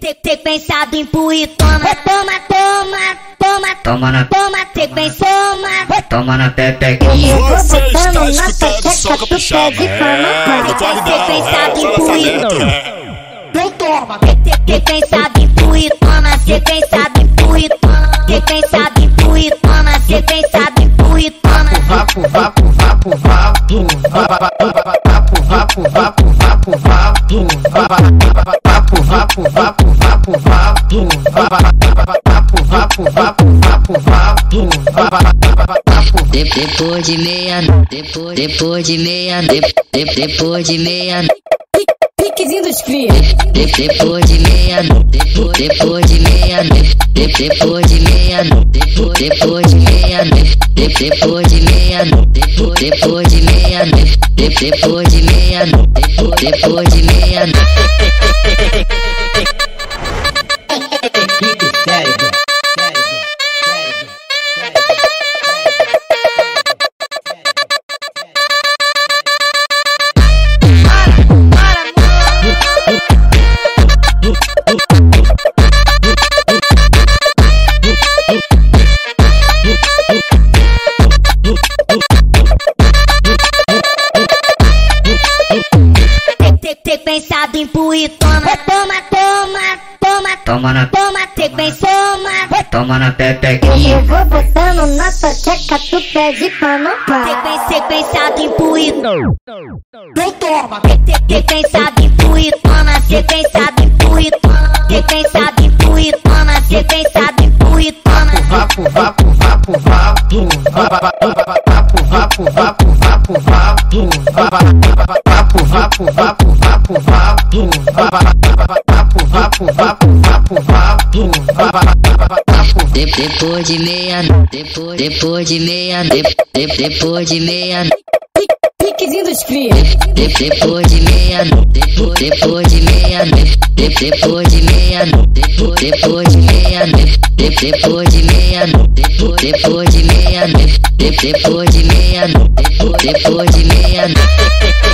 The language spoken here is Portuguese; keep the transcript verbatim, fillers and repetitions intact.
Ter, ter pensado em pui, toma, toma, toma, toma, Toma na, toma, ter pensado, toma na pepequinha. Você está escutando só capixaba. É, do qualidade. pensado em pui, Não toma. ter, ter pensado em pui, toma, ter pensado em pui, toma, ter pensado em pui, toma, ter pensado em pui, toma. Vapo, vapo, vapo, vapo, vapo, vapo, vapo, vapo, vapo, vapo, vapo, vapo, vapo, vapo, vapo, vapo, vapo, vapo, vapo. Depois de meia, depois, depois de meia, depois de meia, Piquezinho dos cria. depois de meia, depois, depois de meia, depois de meia, depois, depois de meia, depois de meia, depois, depois de meia, depois de meia, depois, depois de meia. Ter pensado em pui, toma, toma, toma, toma, Toma na, toma, ter pensado, toma na pepequinha. Eu vou botando na tua tcheca, tu pede pra não ter, parar. pen- ter pensado em pui, Não toma. ter, ter pensado em pui, toma, ter pensado em pui, toma, ter pensado em pui, toma, ter pensado em pui, toma. Vapo, vapo, vapo, vapo, vapo, vapo, vapo, vapo, vapo, vapo, vapo, vapo, vapo, vapo, vapo, vapo, vapo. Depois de meia, depois, depois de meia, depois de meia, Piquezinho dos cria. depois de meia, depois, depois de meia, depois de meia, depois, depois de meia, depois de meia, depois, depois de meia, depois de meia, depois de meia.